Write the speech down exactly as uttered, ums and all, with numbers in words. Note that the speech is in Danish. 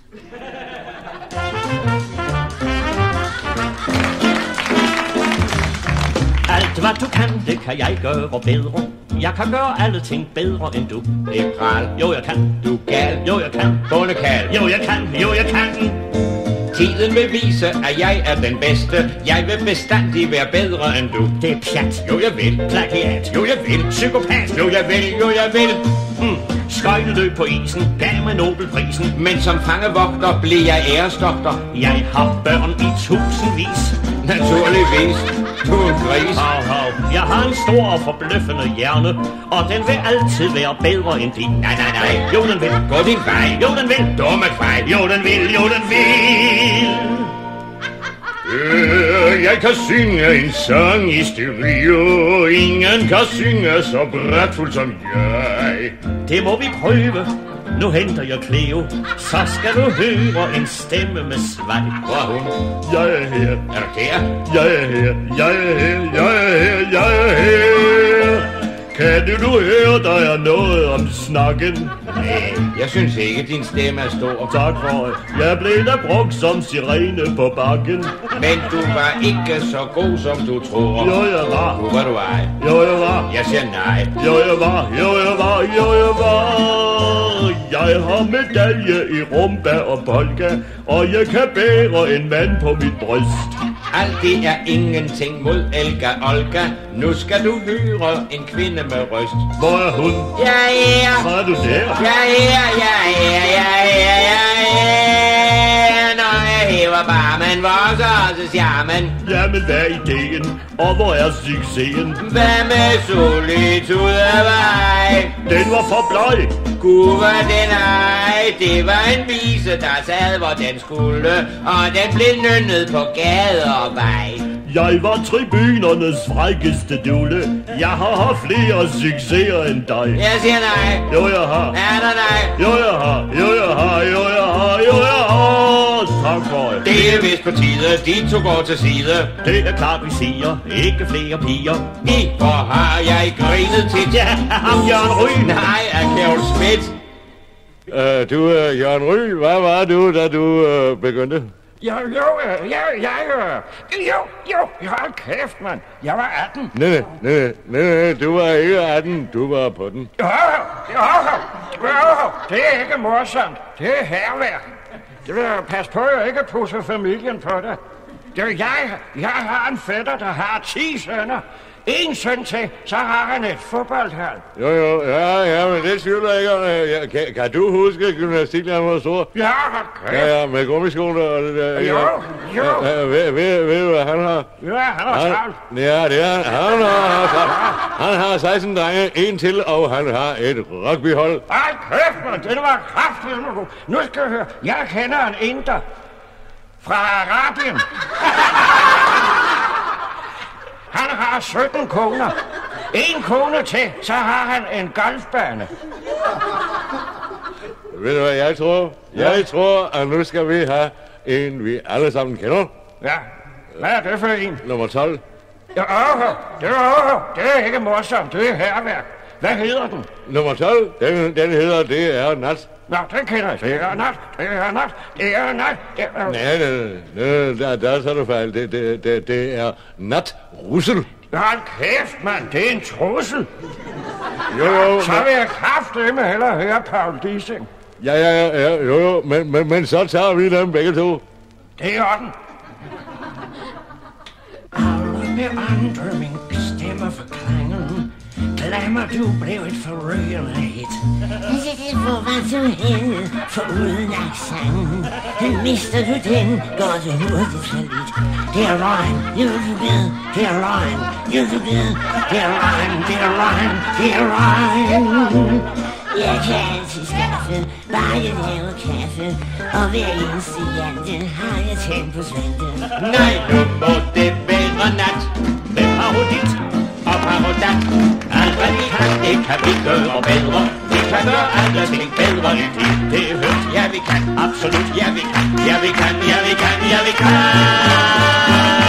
Alt hvad du kan, det kan jeg gøre bedre. Jeg kan gøre alle ting bedre end du. Det er pral. Jo, jeg kan. Du er gal. Jo, jeg kan. Bondekal. Jo, jeg kan. Jo, jeg kan. Tiden vil vise, at jeg er den bedste. Jeg vil bestandig være bedre end du. Det er pjat. Jo, jeg vil. Plagiat. Jo, jeg vil. Psykopat. Jo, jeg vil. Jo, jeg vil. Hmm. Skøjteløb på isen, gav mig Nobelprisen. Men som fangevogter blev jeg æresdoktor. Jeg har børn i tusindvis. Naturligvis. Du er en gris. Hov, hov. Jeg har en stor og forbløffende hjerne, og den vil altid være bedre end din. Nej, nej, nej. Jo, den vil. Gå din vej. Jo, den vil. Dumme fejl. Jo, den vil. Jo, den vil. Øh, jeg kan synge en sang i stereo. Ingen kan synge så brætfuldt som jeg. Det må vi prøve. Nu henter jeg Cleo. Så skal du høre en stemme med svej. Hvor er hun? Jeg er her. Er du der? Jeg er her. Jeg er her. Jeg er her. Jeg er her. Kan du høre, der er noget om snakken? Nej, jeg synes ikke, din stemme er stor. Tak for det. Jeg blev da brugt som sirene på bakken. Men du var ikke så god, som du tror. Jo, jeg var. Nu var du ej. Jo, jeg var. Jeg siger nej. Jo, jeg var. Jo, jeg var. Jo, jeg var. Jeg har medalje i rumba og polka, og jeg kan bære en mand på mit bryst. Alt det er ingenting mod Elga Olga. Nu skal du høre en kvinde med røst. Hvor er hun? Jeg er. Hvor er du der? Jeg er, jeg er, jeg er, jeg er. Når jeg hæver barmen, hvor så også charmen. Jamen, hvad er ideen? Og hvor er succesen? Hvad med solitude vej? Den var for bleg. Gud var den ej. Det var en vise, der sad, hvor den skulle. Og den blev nynnet på gade og vej. Jeg var tribunernes frækkeste dulle. Jeg har haft flere succeser end dig. Jeg siger nej. Jo, jeg har. Er der nej? Jo, jeg har. Jo, jeg har. Jo, jeg har. Jo, jeg har. Tak for det. Det er vist på tide. De to går til side. Det er klart, vi siger. Ikke flere piger. I, hvor har jeg grinet til? Ja, ham Jørgen Ryg. Nej, er Carol Schmidt. Uh, du, uh, Jørgen Ryg, hvad var du, da du uh, begyndte? Jo, jo, øh, jeg, jeg, øh, jo, jo, hold kæft, mand. Jeg var atten. Nej, nej, nej, nej, nej, du var ikke atten, du var på den. Jo, jo, jo, det er ikke morsomt. Det er herværk. Det vil passe på, at jeg ikke pusser familien på det. Det er jeg, jeg har en fætter, der har ti sønner. En søn til, så har han et fodboldhold. Jo, jo, ja, ja, men det tvivler jeg ikke om. Ja, kan, kan du huske gymnastiklærer var stor? Ja, hold kæft. Ja, ja, med gummiskoene og det der. Jo, jo. Ja, ja, ved, ved, ved du, hvad han har? Ja, han har travlt. Ja, det er han. Han har, han har seksten drenge, en til, og han har et rugbyhold. Hold kæft, man, det var kraftigt. Nu skal jeg høre, jeg kender en inder fra Arabien. Han har sytten koner. En kone til, så har han en golfbane. Ved du hvad jeg tror? Ja. Jeg tror, at nu skal vi have en, vi alle sammen kender. Ja, hvad er det for en? Nummer tolv. Ja, åh, det er, det er ikke morsomt, det er herværk. Hvad hedder den? Nummer tolv, den, den hedder, det er Nat. Nå, den kender jeg. Det er nat, det er nat, det er nat. Det er... Nej, nej, nej, der, der er du fejl. Det, det, det, det er Nat Russel. Hold kæft, mand, det er en trussel. Jo, jo, Så vil jeg kraftedeme hellere høre Paul Dissing. ja, ja, ja, jo, jo, men, men, men så tager vi dem begge to. Det er den. Alle beandre min stemme for klangen. Glemmer du blev et forrygende hit. Hvor var du henne for uden accenten? Mister du den, går det hurtigt for lidt. Det er løgn, nu er du ved. Det er løgn, nu er du ved. Det er løgn, det er løgn, det er løgn. Jeg kan altid skaffe, bare jeg laver kaffe. Og hver eneste jante har jeg tændt på svante. Nej, nu må det være nat. Hvem har hun dit? Og parodat. Alt hvad vi kan, det kan vi gøre bedre. Vi kan gøre alle ting bedre end de. Det er hørt. Ja, vi kan. Absolut. Ja, vi kan. Ja, vi kan. Ja, vi kan. Ja, vi kan.